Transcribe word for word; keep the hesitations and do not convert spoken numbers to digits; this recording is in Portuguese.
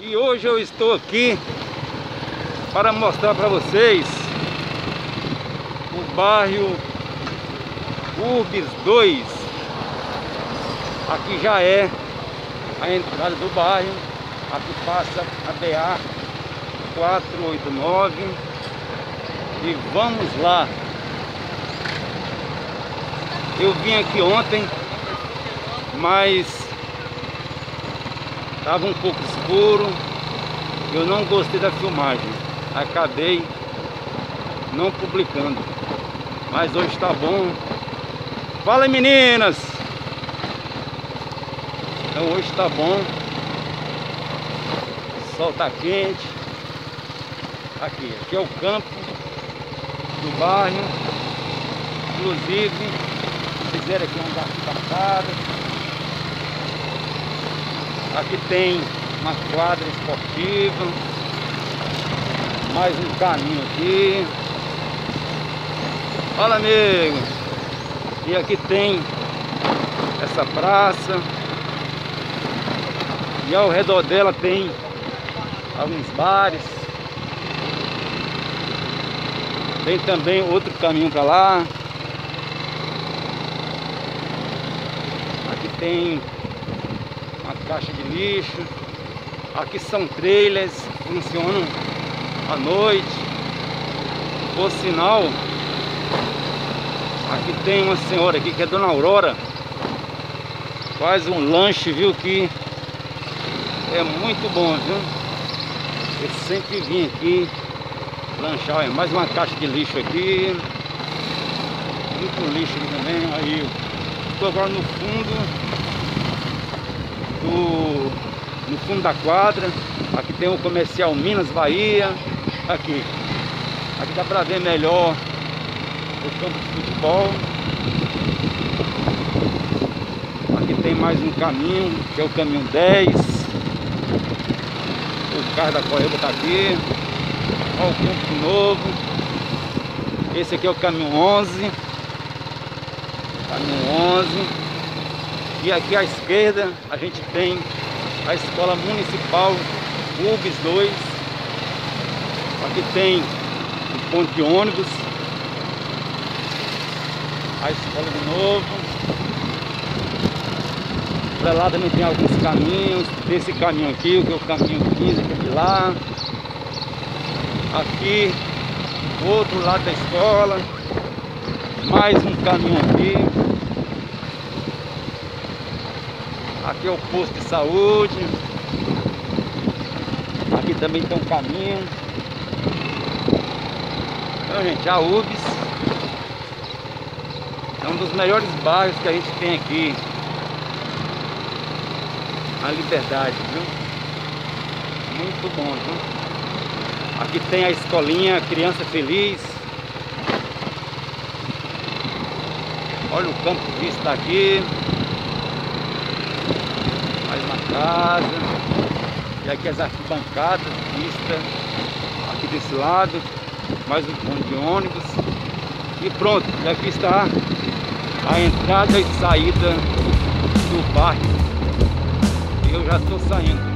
E hoje eu estou aqui para mostrar para vocês o bairro Urbis dois. Aqui já é a entrada do bairro. Aqui passa a B A quatrocentos e oitenta e nove. E vamos lá. Eu vim aqui ontem, mas estava um pouco escuro. Eu não gostei da filmagem, acabei não publicando. Mas hoje está bom. Fala, meninas! Então hoje está bom. O sol está quente. Aqui, aqui é o campo do bairro. Inclusive fizeram aqui umas arquibancadas. Aqui tem uma quadra esportiva. Mais um caminho aqui. Olha, amigo. E aqui tem essa praça. E ao redor dela tem alguns bares. Tem também outro caminho para lá. Aqui tem uma caixa de lixo. Aqui são trailers, funcionam à noite. Por sinal, aqui tem uma senhora aqui que é Dona Aurora. Faz um lanche, viu, que é muito bom, viu? Eu sempre vim aqui lanchar. Olha, mais uma caixa de lixo aqui. Muito lixo aqui também. Aí, estou agora no fundo do, no fundo da quadra. Aqui tem o comercial Minas Bahia. Aqui, aqui dá para ver melhor o campo de futebol. Aqui tem mais um caminho, que é o caminho dez. O carro da Corrida está aqui. Olha o campo novo. Esse aqui é o caminho onze. Caminho onze. E aqui à esquerda a gente tem a Escola Municipal Urbis dois. Aqui tem o ponto de ônibus. A escola de novo. Para lá também tem alguns caminhos. Desse caminho aqui, que é o caminho quinze, que é de lá. Aqui, outro lado da escola. Mais um caminho aqui. Aqui é o posto de saúde. Aqui também tem um caminho. Então, gente, a Urbis é um dos melhores bairros que a gente tem aqui. A Liberdade, viu? Muito bom, viu? Aqui tem a escolinha Criança Feliz. Olha o campo de vista aqui. Mais uma casa. E aqui as arquibancadas, vista. Aqui desse lado. Mais um ponto de ônibus. E pronto, e aqui está a entrada e saída do bairro. Eu já estou saindo.